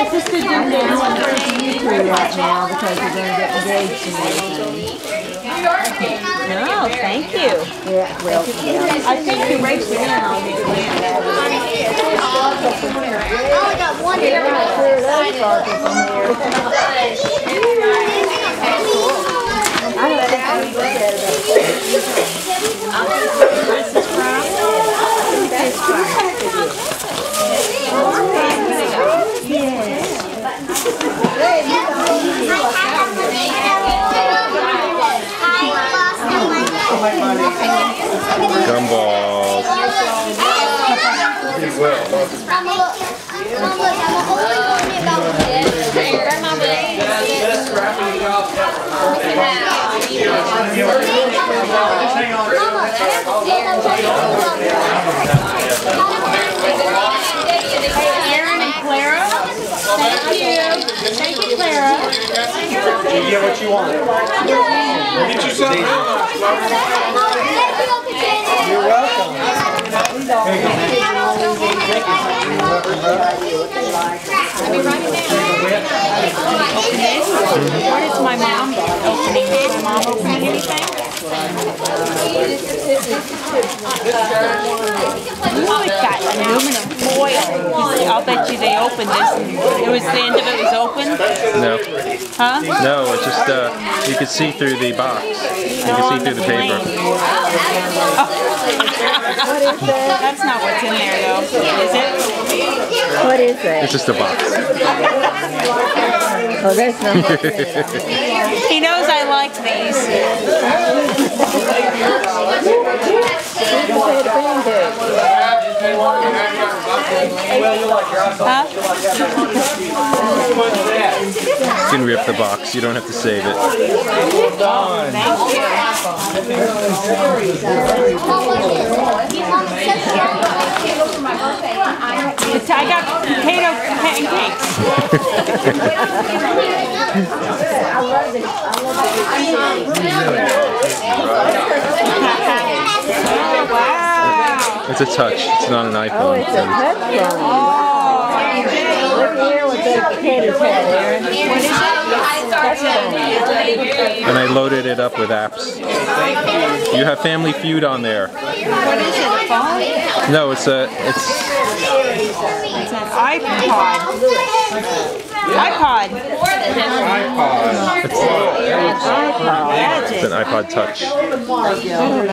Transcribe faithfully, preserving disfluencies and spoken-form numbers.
This is the dinner I'm for you two right now because you're going to get engaged and everything. No, thank you. Yeah, well, yeah. I think you raised it in on me. I only got one here. I don't think I would look at Gumballs. Aaron and Clara. Thank you. Thank you, Clara. You get what you want. Get you something. You're welcome. What is my mom opening? Is my mom opening anything? Look at that aluminum foil. I'll bet you they opened this. It was the end of it was open? No. Huh? No, it's just, uh, you can see through the box. You can see through the paper. That's not what's in there though, is it? What is that? It's just a box. Oh, there's no more in it. He knows I like these. Huh? You can rip the box. You don't have to save it. Thank you. I got potato pancakes. Oh, wow. It's a touch. It's not an iPhone. Oh, it's a touch phone. Oh. Look here with the teddy pad, Aaron. What is it? And I loaded it up with apps. You have Family Feud on there. What is it? A phone? No, it's a it's It's an iPod. iPod. iPod. it's, iPod. it's an iPod Touch.